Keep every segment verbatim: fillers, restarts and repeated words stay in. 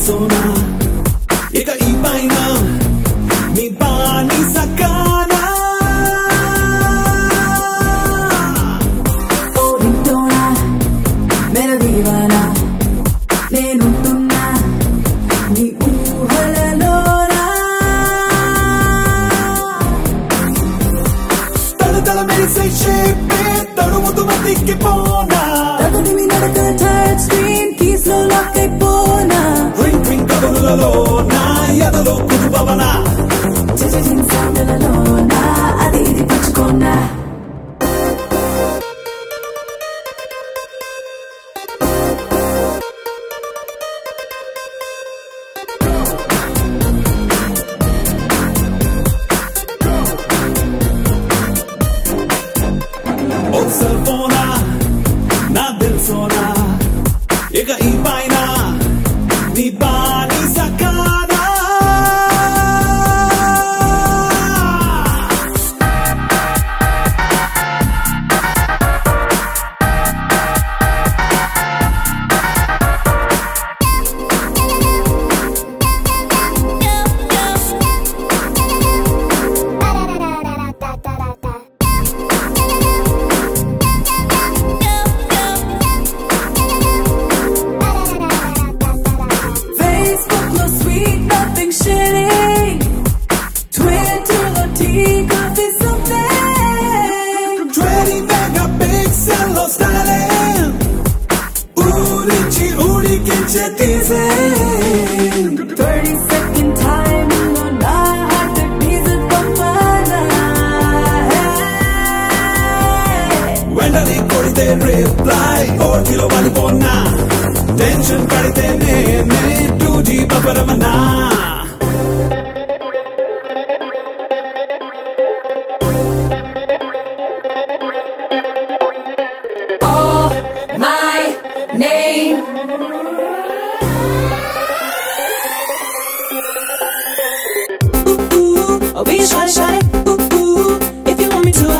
తెలుసోనా ఇక ఈ పైన నీ బాని సకానా ఓ వింటోనా మెలడీవానా నేనుంటున్నా నీ ఊహలలోనా తల తల మెరిసే షేపే తడుముతు మతికి పోనా తగుదివి నడక టైర్ స్క్రీన్ కీస్ లో లాక్ అయిపోనా రింగ్ రింగ్ కబుర్లలో నా ఎదలో కుదుపవనా చిచిచిన్ సౌండ్లలోనా అది ఇది పంచుకోనా ఓ సెల్ ఫోనా నా దిల్ సోనా ఇక ఈ పైన నీ బాని సకానా Facebook no sweet, nothing shitty. Twitter no tea, coffee something. twenty megapixel లో styling ఊరించి ఊరికించే teasing thirty second time lo na heart teaser pampana. వెంటనే కొడితే రిప్లై ఓటిలో పడిపోన్నా టెన్షన్ పడితే నేనే టూ జీ పపరమన్నా Oh my name. Ooh ooh, I'll be shy shy. Ooh ooh, if you want me to.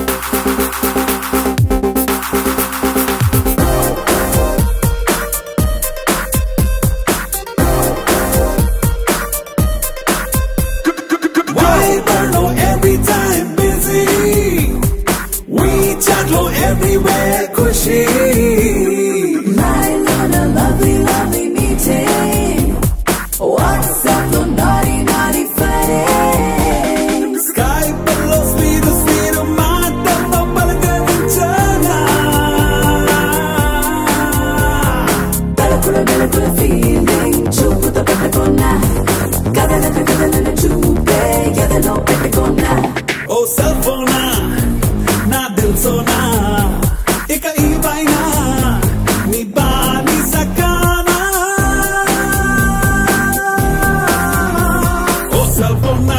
Viber లో every time busy WeChat లో everywhere ఖుషి My Luna, lovely, lovely meeting. WhatsApp lo naughty, naughty fighting. Skype లో speed speed మాటల్లో పలకరించనా తలుపుల వెలుగుల feeling, చూపుతో పెట్టుకున్నా కదలక కదలన చూపే ఎదలో పెట్టుకున్నా ఓ సెల్ ఫోనా నా దిల్ సోనా ఇక ఈ పైన నీ బాని సకానా ఓ సెల్ ఫోనా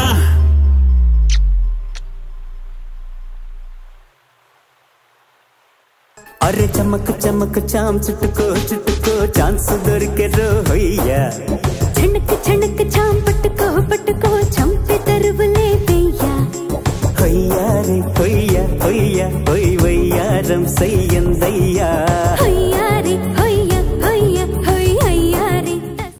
अरे चमक चमक चाम चुटको चुटको चांस दొరికే రోయ్యా छनक छनक छाम पटको पटको चंपे तरवले भैया होయ్యా रे होయ్యా होయ్యా होय वయ్యారం సయ్యందయ్యా